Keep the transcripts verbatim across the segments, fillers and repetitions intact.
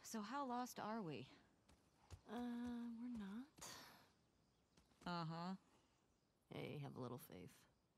So how lost are we? Uh, we're not. Uh-huh. Hey, have a little faith.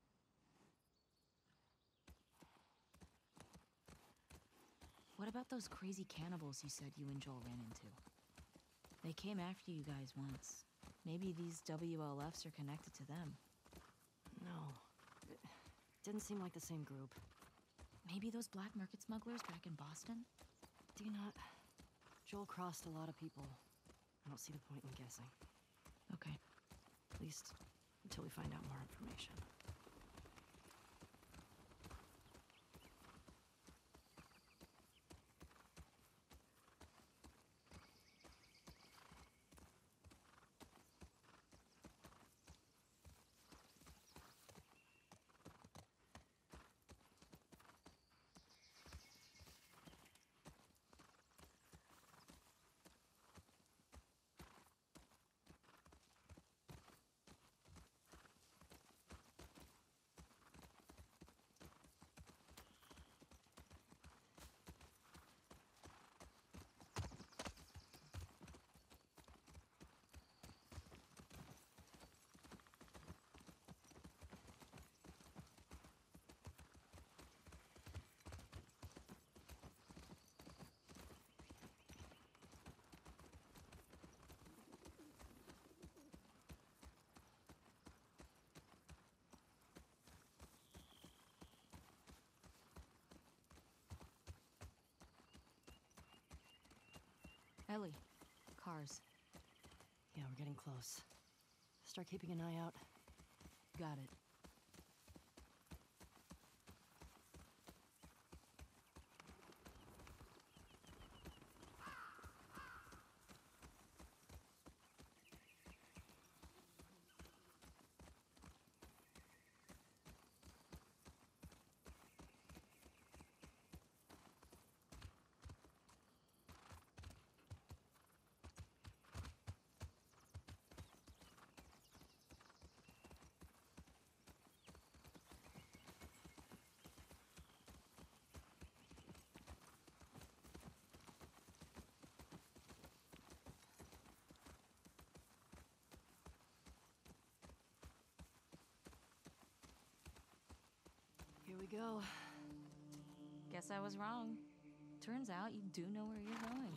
What about those crazy cannibals you said you and Joel ran into? They came after you guys once. Maybe these W L Fs are connected to them. No. It didn't seem like the same group. Maybe those black market smugglers back in Boston? Do you not? Joel crossed a lot of people. I don't see the point in guessing. Okay. At least until we find out more information. Ellie. Cars. Yeah, we're getting close. Start keeping an eye out. Got it. Here we go. Guess I was wrong. Turns out you do know where you're going.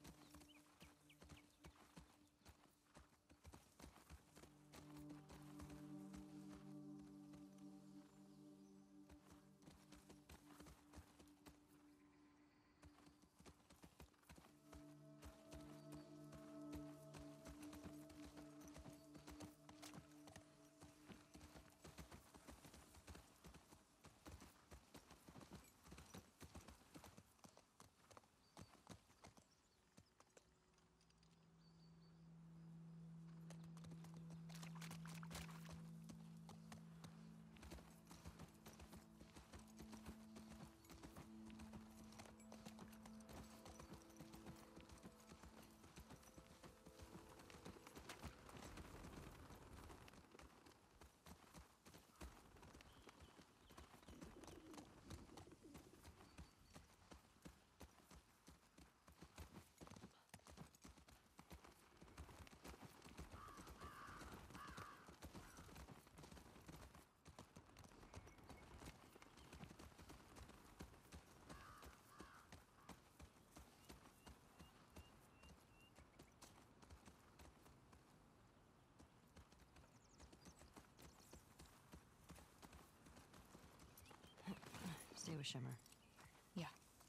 Stay with Shimmer. Yeah.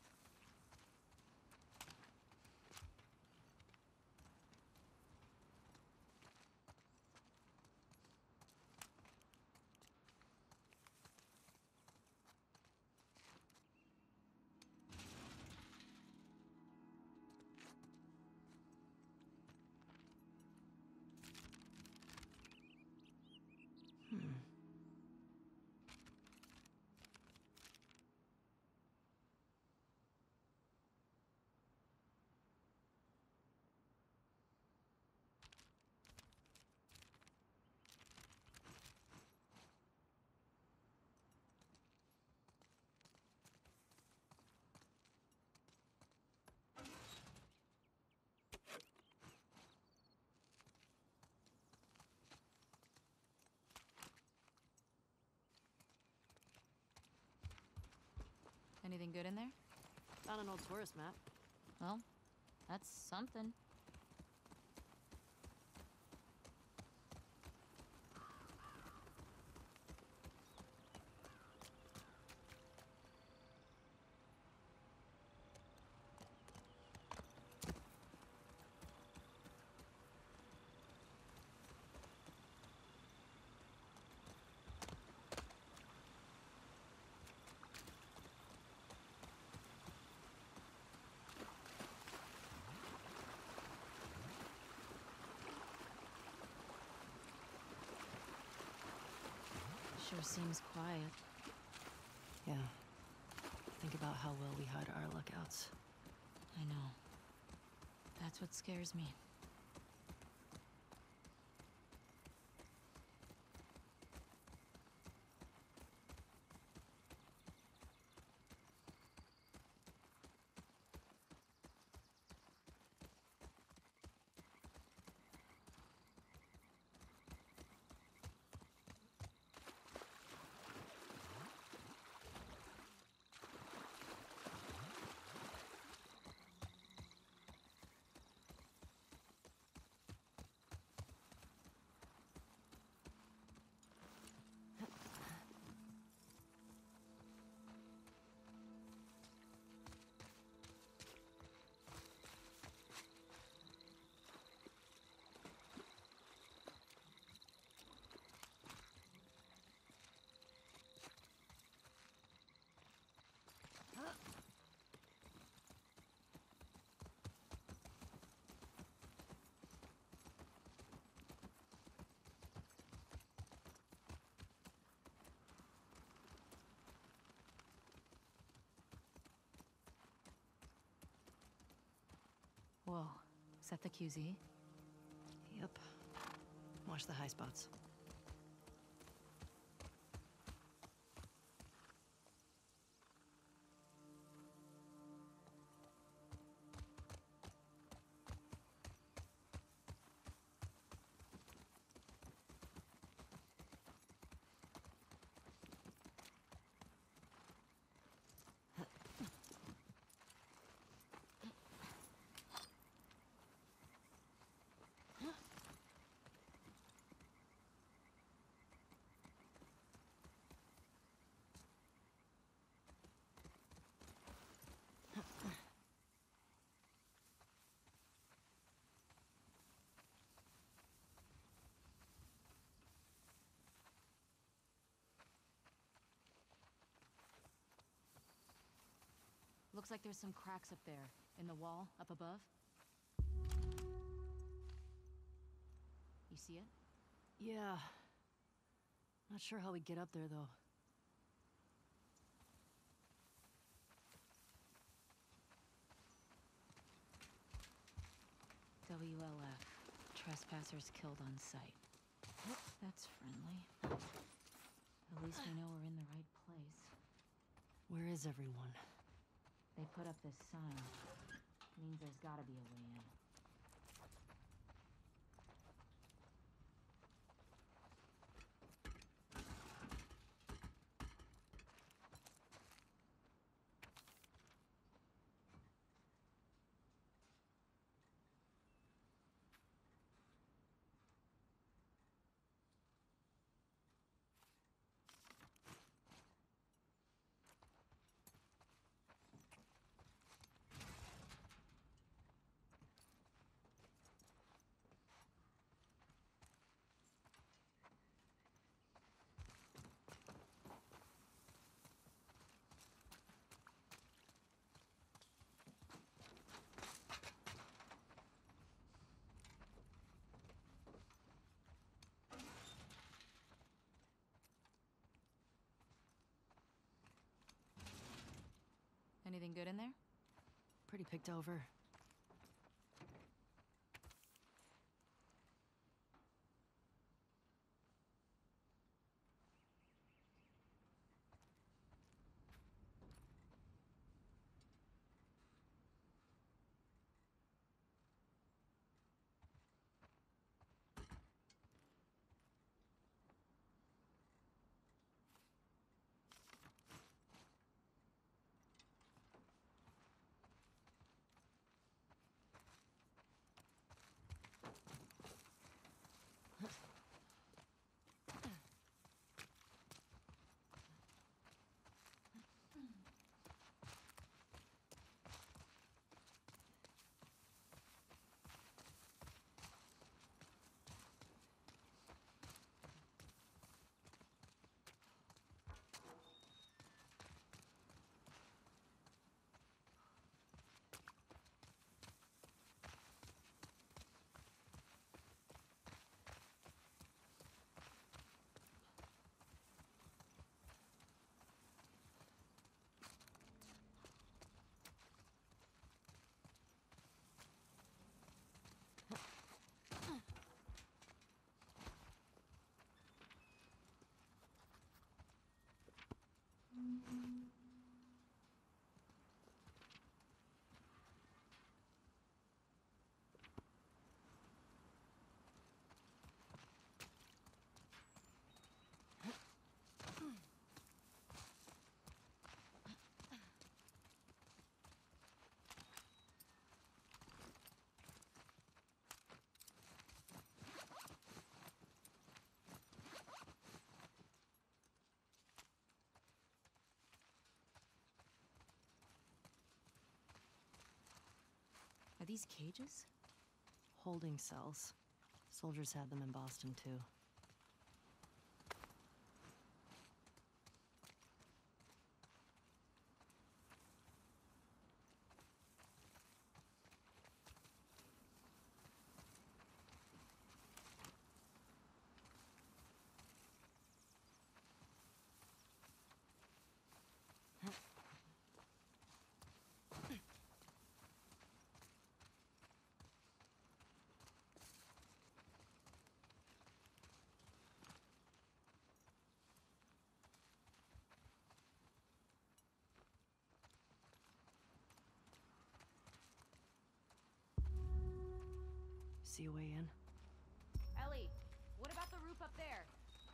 Hmm. Anything good in there? Found an old tourist map. Well, that's something. Sure seems quiet. Yeah. Think about how well we hide our lookouts. I know. That's what scares me. Whoa. Is that the Q Z? Yep. Watch the high spots. Looks like there's some cracks up there, in the wall, up above. You see it? Yeah. Not sure how we get up there, though. W L F. Trespassers killed on sight. That's friendly. At least we know we're in the right place. Where is everyone? They put up this sign. Means there's gotta be a way in. Anything good in there? Pretty picked over. Are these cages? Holding cells. Soldiers had them in Boston, too. See a way in? Ellie, what about the roof up there?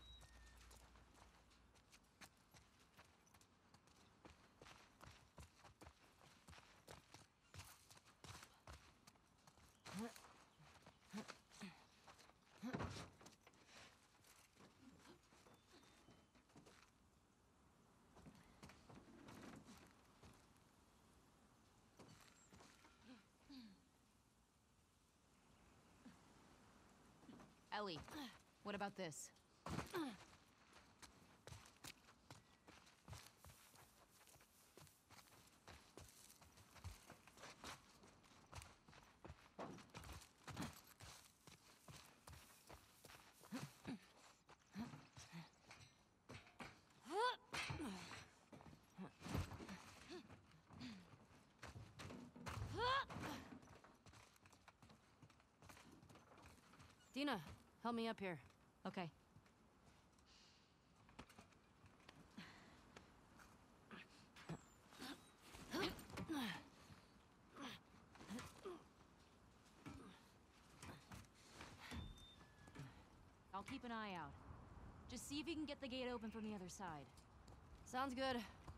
Ellie, what about this? Dina, help me up here. Okay. I'll keep an eye out. Just see if you can get the gate open from the other side. Sounds good.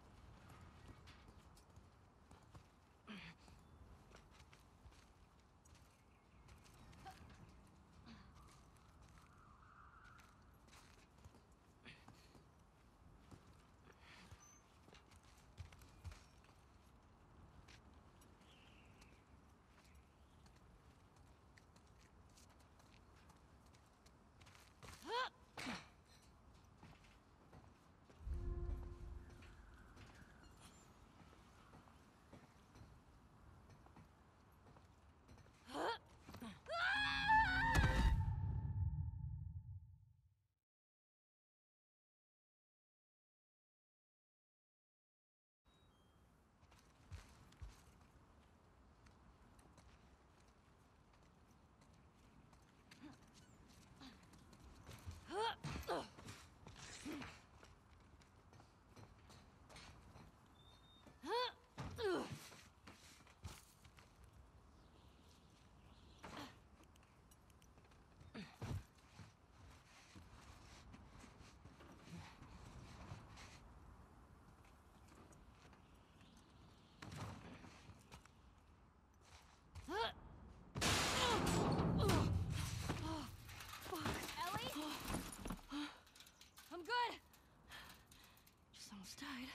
Died.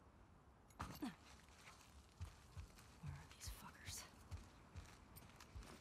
Where are these fuckers?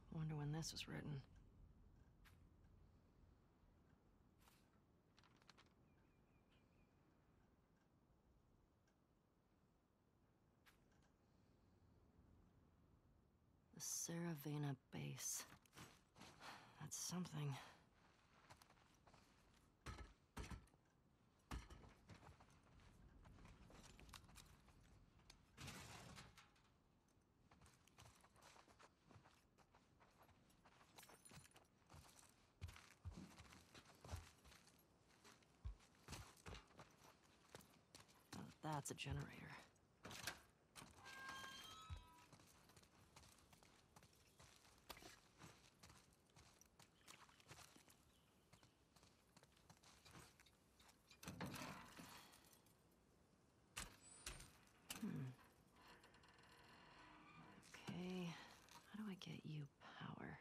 Wonder when this was written. The Saravena base. That's something. Oh, that's a generator. Hmm. Okay, how do I get you power?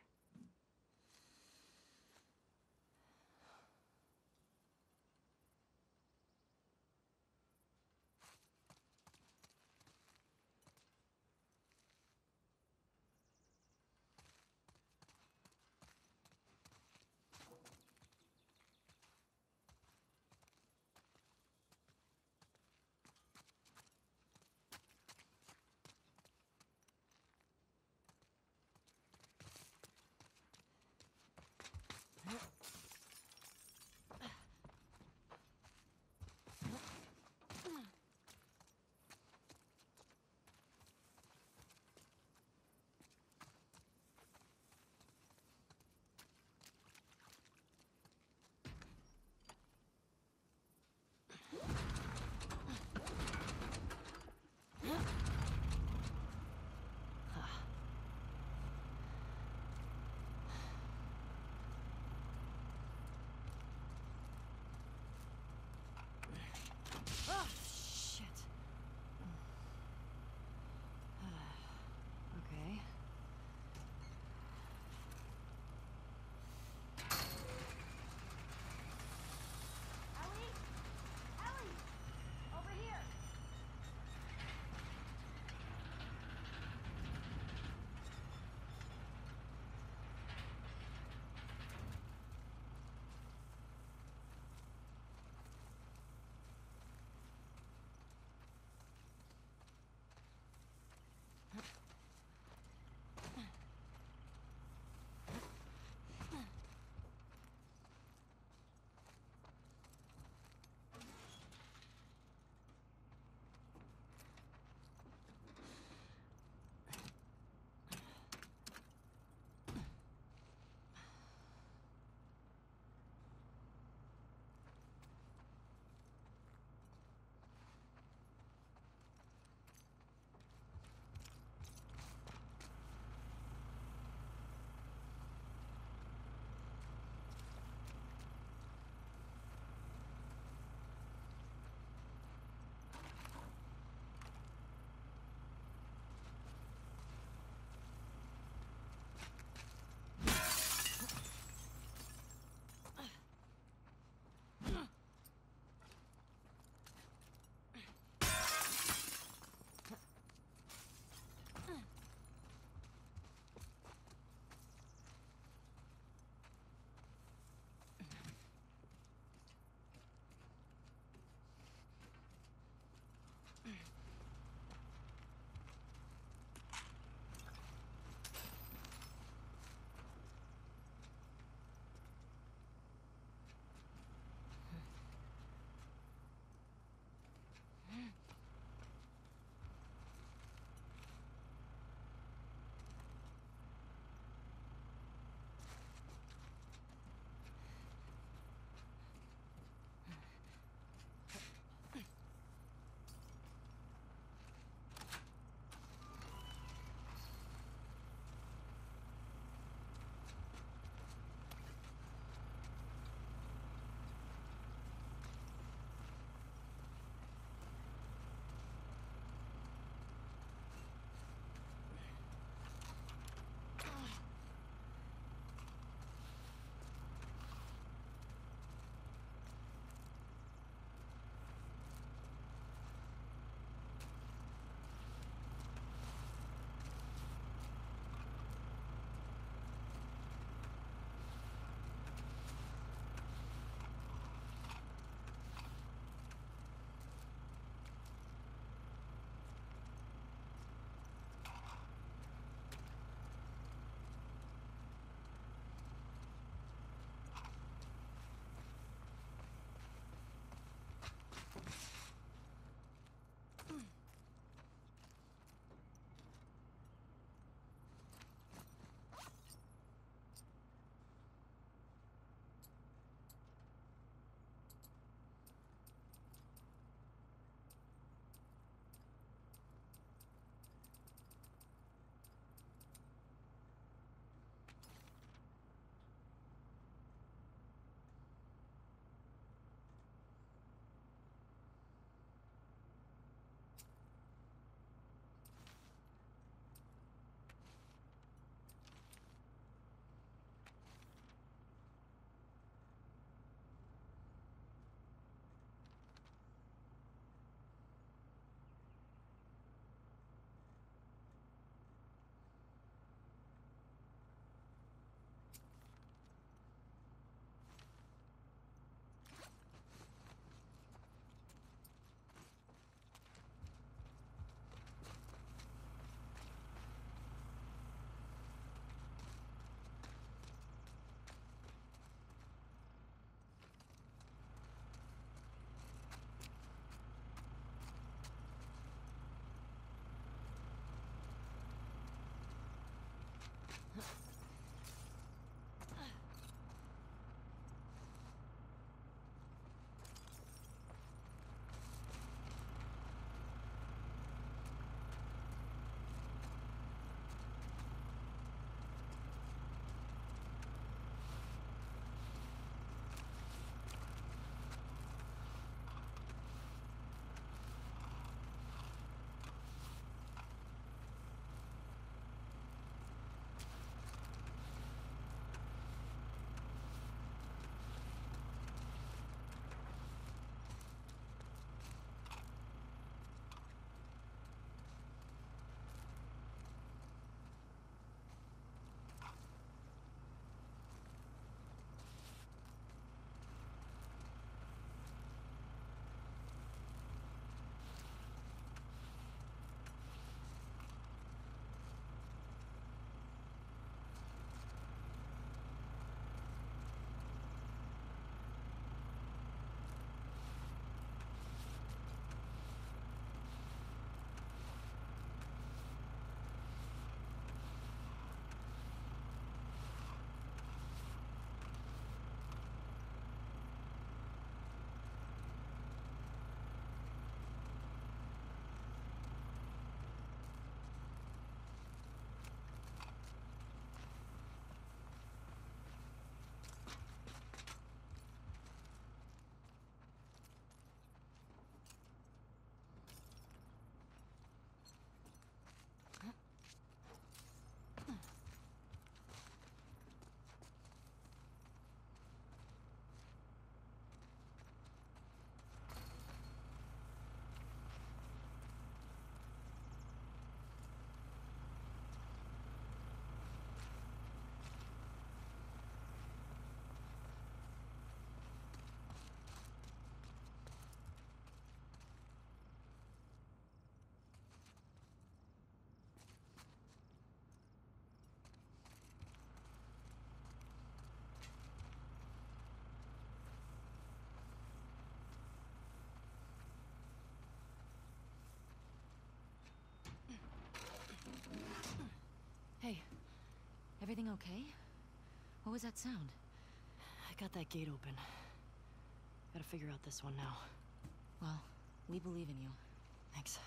Everything okay? What was that sound? I got that gate open. Gotta figure out this one now. Well, we believe in you. Thanks.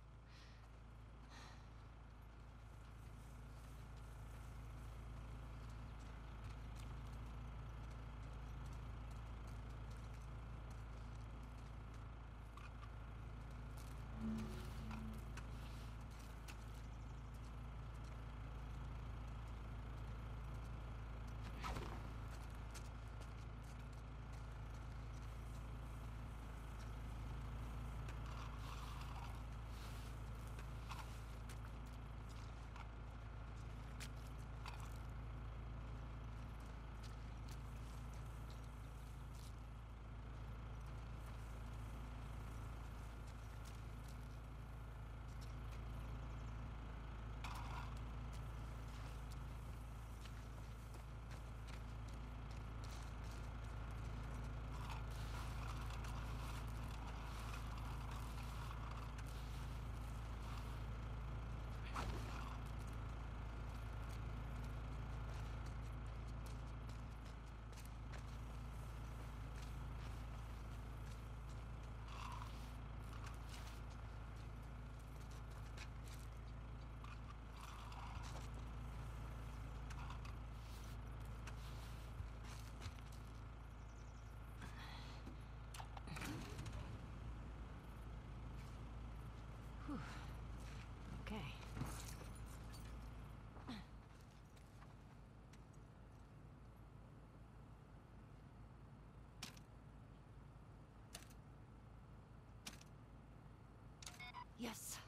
Whew. Okay. Yes.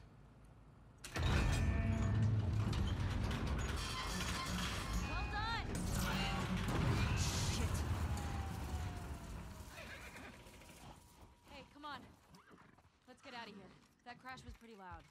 Well done! Shit. Hey, come on. Let's get out of here. That crash was pretty loud.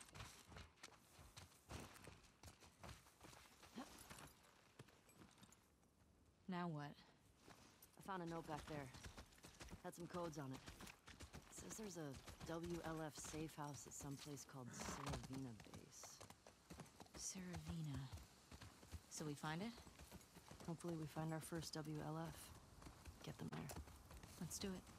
Now what? I found a note back there. Had some codes on it. Says there's a W L F safe house at some place called Saravina Base. Saravina. So we find it? Hopefully we find our first W L F. Get them there. Let's do it.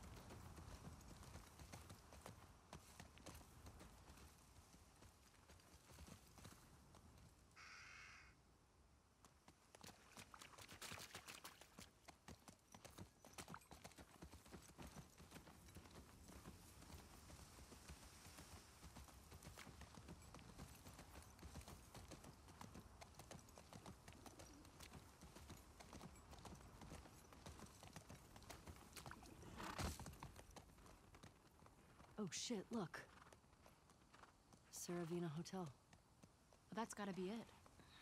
Oh shit, look. Saravina Hotel. Well, that's gotta be it.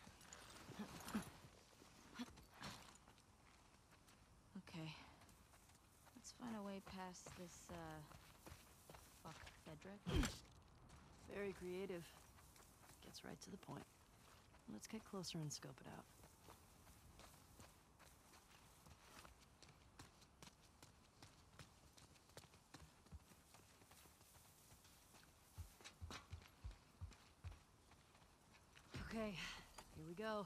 Okay. Let's find a way past this, uh... fuck, Fedric. Very creative. Gets right to the point. Let's get closer and scope it out. Okay, here we go.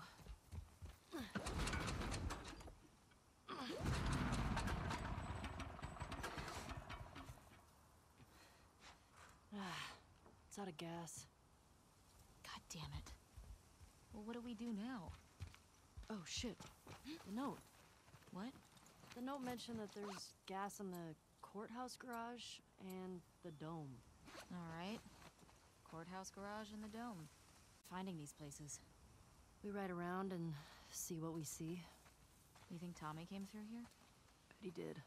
Ah, it's out of gas. God damn it. Well, what do we do now? Oh shit, the note. What? The note mentioned that there's gas in the courthouse garage and the dome. Alright. Courthouse garage and the dome. Finding these places. We ride around and see what we see. You think Tommy came through here? Bet he did.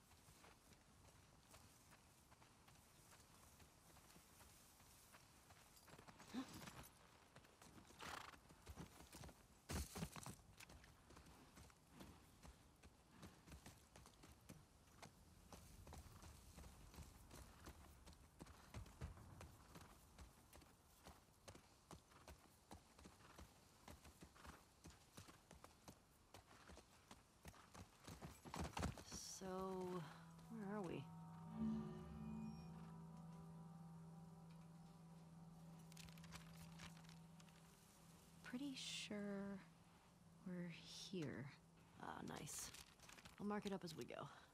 So, where are we? Pretty sure We're here. Ah, nice. I'll mark it up as we go.